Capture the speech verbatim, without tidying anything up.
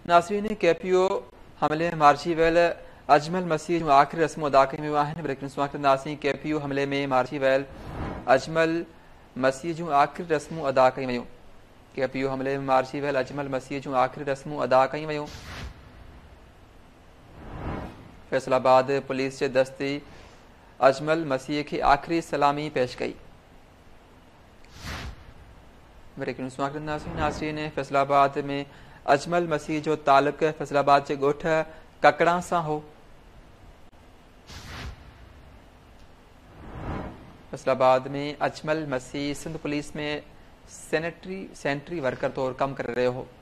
नासरीन के P O हमले में मार्ची वेल अजमल मसीह जो आखिरी रस्म अदा कई नासरीन के पी ओ हमले में मार्ची वेल अजमल मसीह जो आखिरी रस्मूं अदा कई वयूं के पी ओ हमले में मार्ची वेल अजमल मसीह जो आखिरी रस्मूं अदा कई वयूं। फैसलाबाद पुलिस जे दस्ती अजमल मसीह की आखिरी सलामी पेश कई। नासरीन फैसलाबाद में अजमल मसीह जो ताल्लुक फैसलाबाद के गोठ ककड़ा से हो। फैसलाबाद में अजमल मसीह सिंध पुलिस में सैनिटरी सेंट्री वर्कर तौर कम कर रहे हो।